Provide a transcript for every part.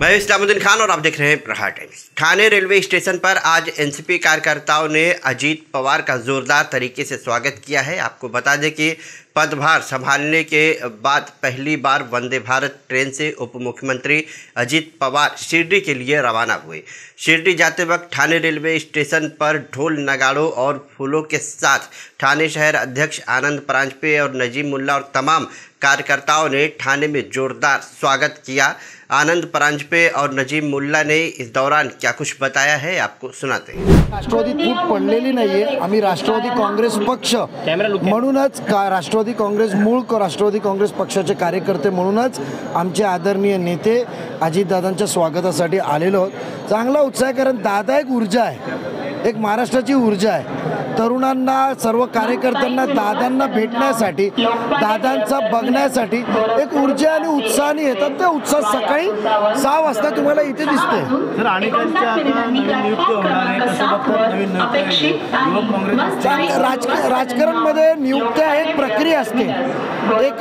मैं इस्लामुद्दीन खान और आप देख रहे हैं Prahar Times. Thane railway station पर आज एनसीपी कार्यकर्ताओं ने अजीत पवार का जोरदार तरीके से स्वागत किया है। आपको बता दें कि पदभार संभालने के बाद पहली बार वंदे भारत ट्रेन से उप मुख्यमंत्री अजीत पवार शिरडी के लिए रवाना हुए। शिरडी जाते वक्त ठाणे रेलवे स्टेशन पर ढोल नगाड़ों और फूलों के साथ ठाणे शहर अध्यक्ष आनंद परांजपे और नजीम मुल्ला और तमाम कार्यकर्ताओं ने ठाणे में जोरदार स्वागत किया। आनंद परांजपे और नजीम मुल्ला ने इस दौरान क्या कुछ बताया है, आपको सुनाते हैं। राष्ट्रवादी फूट पडलेली नाहीये। आम्ही राष्ट्रवादी काँग्रेस पक्ष म्हणूनच राष्ट्रवादी काँग्रेस मूळ राष्ट्रवादी काँग्रेस पक्षाचे कार्यकर्ते म्हणूनच आमचे आदरणीय नेते अजितदादांच्या स्वागतासाठी आलेलो आहोत। चांगला उत्साह, कारण दादा एक ऊर्जा आहे, एक महाराष्ट्राची ऊर्जा आहे। तरुणांना, सर्व कार्यकर्त्यांना दादांना भेटण्यासाठी, दादांचा बघण्यासाठी एक ऊर्जा आणि उत्साहाने येतात। ते उत्साह सकाळी 6 वाजता तुम्हाला इथे दिसते। सर, अनेकांच्या आता नवीन नियुक्ती होणार आहे, कसं बघतात नवीन नियुक्ती? युवक काँग्रेस राजकारणमध्ये नियुक्त्या एक प्रक्रिया असते, एक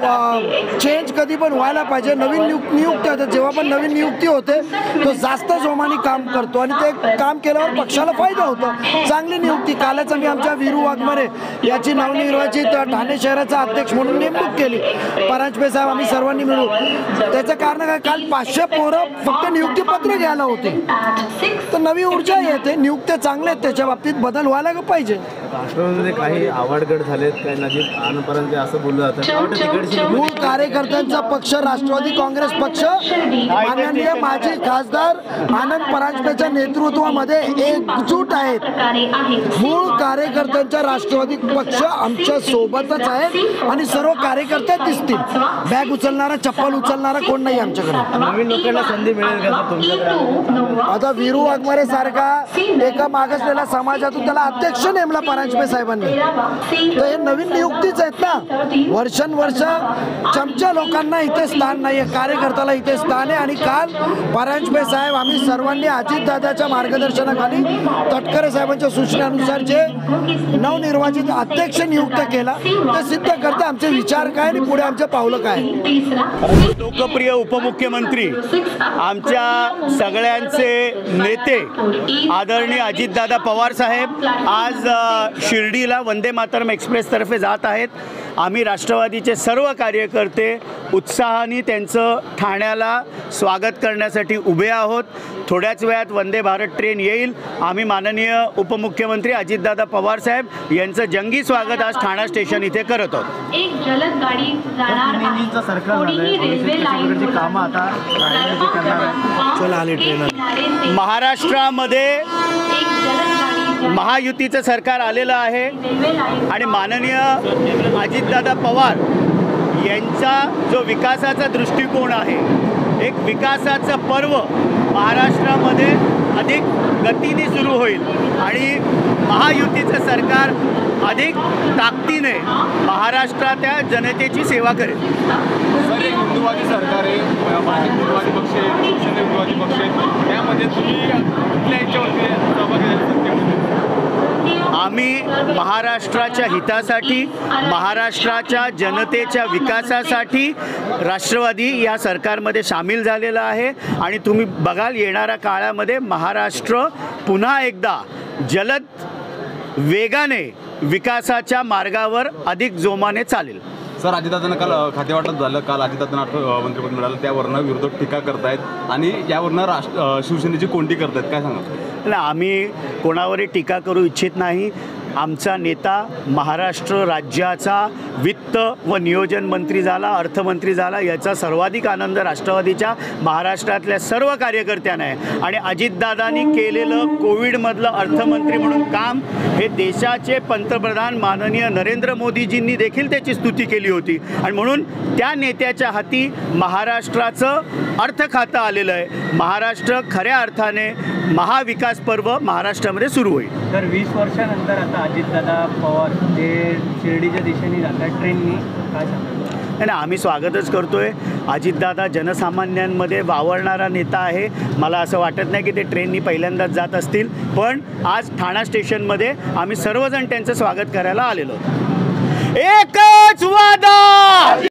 चेंज कधी पण व्हायला पाहिजे। नवीन नियुक्ती होते, जेव्हा पण नवीन नियुक्ती होते तो जास्त जोमाने काम करतो आणि ते काम केल्यावर पक्षाला फायदा होतो। चांगली नियुक्ती, कालच आम्ही आमच्या वीरू वाघमारे याची नवनिर्वाचित ठाणे शहराचा अध्यक्ष म्हणून नेमणूक केली। परांजपे साहेब आम्ही सर्वांनी मिळून। त्याचं कारण काय, काल 500 पोरं फक्त नियुक्तीपत्र घ्यायला होते। तर नवी ऊर्जा येते, नियुक्त्या चांगल्या आहेत, त्याच्या बाबतीत बदल व्हायला पाहिजे। राष्ट्रवादीमध्ये काही आवडगड झालेत, काही नजीब आनंदपर्यंत असं बोललं जातं। मूळ कार्यकर्त्यांचा पक्ष राष्ट्रवादी काँग्रेस पक्ष माननीय माजी खासदार आनंद परांजपेच्या नेतृत्वामध्ये एकजूट आहेत। मूळ कार्यकर्त्यांचा राष्ट्रवादी पक्ष आमच्या सोबतच आहे आणि सर्व कार्यकर्ते दिसतील। बॅग उचलणारा, चप्पल उचलणारा कोण नाही आमच्याकडे। नवीन लोकांना संधी मिळेल का तुमच्याकडे? आता वीरू वाघमारे सारखा एका मागासलेल्या समाजातून त्याला अध्यक्ष नेमला परांजपे साहेबांनी। तर हे नवीन नियुक्तीच आहेत ना। वर्षानुवर्ष चमच्या लोकांना इथे स्थान नाहीये, कार्यकर्त्याला इथे स्थान आहे। आणि काल परांजपे साहेब आम्ही सर्वांनी अजितदादाच्या मार्गदर्शनाखाली तटकरे साहेबांच्या सूचनेनुसार जे नवनिर्वाचित अध्यक्ष नियुक्त केला ते सिद्ध करते आमचे विचार काय आणि पुढे आमचे पावलं काय। लोकप्रिय उपमुख्यमंत्री, आमच्या सगळ्यांचे नेते आदरणीय अजितदादा पवार साहेब आज शिर्डीला वंदे मातरम एक्सप्रेस तर्फे जात आहेत। आम्ही राष्ट्रवादीचे सर्व कार्यकर्ते उत्साहाने त्यांचं ठाण्याला स्वागत करण्यासाठी उभे आहोत। थोड्याच वेळात वंदे भारत ट्रेन येईल। आम्ही माननीय उपमुख्यमंत्री अजितदादा पवार साहेब यांचं जंगी स्वागत आज ठाणा स्टेशन इथे करत आहोत। एक जलद गाडी जाणार आहे, सरकार रेल्वे लाईनची कामं आता महाराष्ट्रामध्ये महायुतीचं सरकार आलेलं आहे आणि माननीय अजितदादा पवार यांचा जो विकासाचा दृष्टिकोन आहे, एक विकासाचं पर्व महाराष्ट्रामध्ये अधिक गतीने सुरू होईल आणि महायुतीचं सरकार अधिक ताकदीने महाराष्ट्राच्या जनतेची सेवा करेल। सर, एक हिंदुवादी सरकार आहे, हिंदुवादी पक्ष आहे, हिंदुवादी पक्ष आहे, त्यामध्ये तुम्ही कुठल्या याच्यावरती सहभागी? आम्ही महाराष्ट्राच्या हितासाठी, महाराष्ट्राच्या जनतेच्या विकासासाठी राष्ट्रवादी या सरकारमध्ये सामील झालेला आहे आणि तुम्ही बघाल येणाऱ्या काळामध्ये महाराष्ट्र पुन्हा एकदा जलद वेगाने विकासाच्या मार्गावर अधिक जोमाने चालेल। सर, अजितदादांना काल खातेवाटप झालं, काल अजितदादांना मंत्रिपद मिळालं, त्यावरनं विरोधक टीका करतायत आणि यावरनं शिवसेनेची कोणती करतायत, काय सांगा? आम्ही कोणावरही टीका करू इच्छित नाही। आमचा नेता महाराष्ट्र राज्याचा वित्त व नियोजन मंत्री झाला, अर्थमंत्री झाला, याचा सर्वाधिक आनंद राष्ट्रवादीच्या महाराष्ट्रातल्या सर्व कार्यकर्त्यांना आहे। आणि अजितदादांनी केलेलं कोविडमधलं अर्थमंत्री म्हणून काम हे देशाचे पंतप्रधान माननीय नरेंद्र मोदीजींनी देखील त्याची स्तुती केली होती आणि म्हणून त्या नेत्याच्या हाती महाराष्ट्राचं अर्थ खातं आलेलं आहे। महाराष्ट्र खऱ्या अर्थाने महाविकास पर्व महाराष्ट्रामध्ये सुरू होईल। तर 20 वर्षानंतर आता अजितदादा पवार ते शिर्डीच्या दिशेने जातात ट्रेननी, काय सांगतो? आणि आम्ही स्वागतच करतोय। अजितदादा जनसामान्यांमध्ये वावरणारा नेता आहे। मला असं वाटत नाही की ते ट्रेननी पहिल्यांदाच जात असतील, पण आज ठाणा स्टेशनमध्ये आम्ही सर्वजण त्यांचं स्वागत करायला आलेलो। एकच वादा,